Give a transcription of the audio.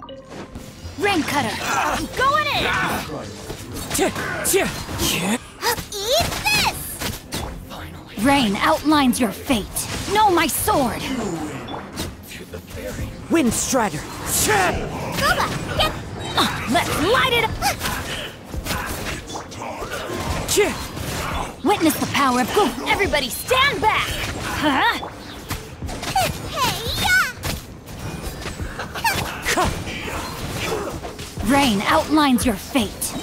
Rain Cutter! I'm going in! Eat this! Rain outlines your fate. Know my sword! Wind Strider! Kazuha, get... let's light it up! Witness the power of Goof! Everybody stand back! Huh? Rain outlines your fate.